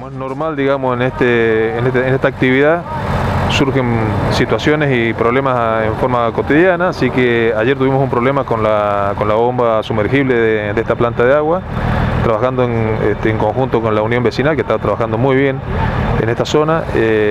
Es normal, digamos, en esta actividad surgen situaciones y problemas en forma cotidiana, así que ayer tuvimos un problema con la bomba sumergible de esta planta de agua, trabajando en conjunto con la Unión Vecinal, que está trabajando muy bien en esta zona.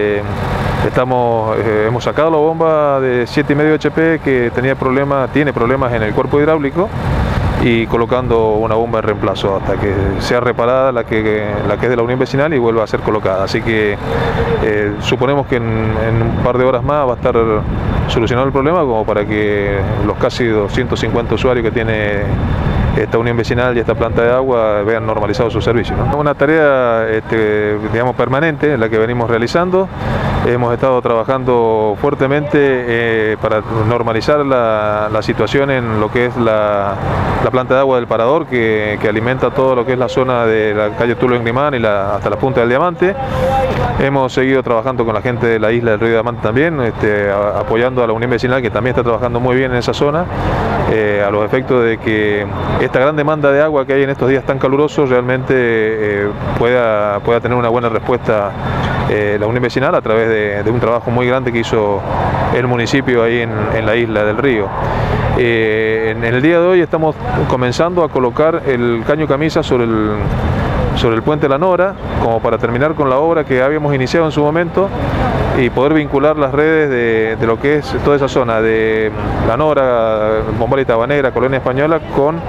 Hemos sacado la bomba de 7,5 HP que tiene problemas en el cuerpo hidráulico, y colocando una bomba de reemplazo hasta que sea reparada la que es de la Unión Vecinal y vuelva a ser colocada. Así que suponemos que en un par de horas más va a estar solucionado el problema, como para que los casi 250 usuarios que tiene esta Unión Vecinal y esta planta de agua vean normalizado su servicio, ¿no? Es una tarea digamos, permanente en la que venimos realizando. Hemos estado trabajando fuertemente para normalizar la situación en lo que es la planta de agua del Parador, que alimenta todo lo que es la zona de la calle Tulio Engrimán y hasta la Punta del Diamante. Hemos seguido trabajando con la gente de la isla del Río Diamante también, apoyando a la Unión Vecinal, que también está trabajando muy bien en esa zona, a los efectos de que esta gran demanda de agua que hay en estos días tan calurosos realmente pueda tener una buena respuesta la Unión Vecinal a través de un trabajo muy grande que hizo el municipio ahí en la isla del Río. En el día de hoy estamos comenzando a colocar el caño camisa sobre el puente La Nora, como para terminar con la obra que habíamos iniciado en su momento y poder vincular las redes de lo que es toda esa zona de La Nora, Bombal y Tabanera, Colonia Española, con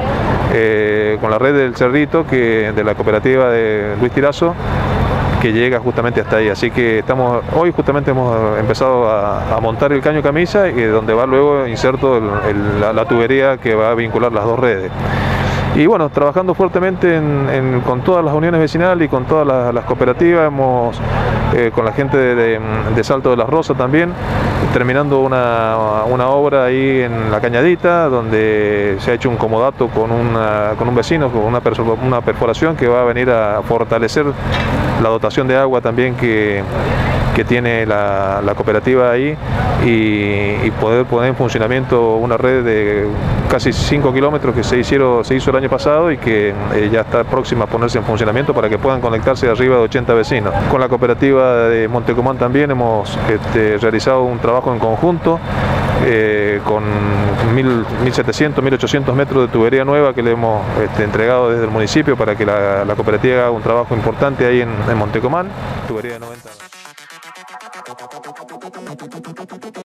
la red del Cerrito, de la cooperativa de Luis Tirazo, que llega justamente hasta ahí. Así que hoy justamente hemos empezado a montar el caño camisa, y donde va luego inserto la tubería que va a vincular las dos redes. Y bueno, trabajando fuertemente con todas las uniones vecinales y con todas las cooperativas, con la gente de Salto de las Rosas también, terminando una obra ahí en La Cañadita, donde se ha hecho un comodato con un vecino, con una perforación que va a venir a fortalecer la dotación de agua también que tiene la cooperativa ahí, y poder poner en funcionamiento una red de casi 5 kilómetros que se hizo el año pasado, y que ya está próxima a ponerse en funcionamiento para que puedan conectarse arriba de 80 vecinos. Con la cooperativa de Montecomán también hemos realizado un trabajo en conjunto con 1.700, 1.800 metros de tubería nueva que le hemos entregado desde el municipio para que la cooperativa haga un trabajo importante ahí en Montecomán. Tubería de 90.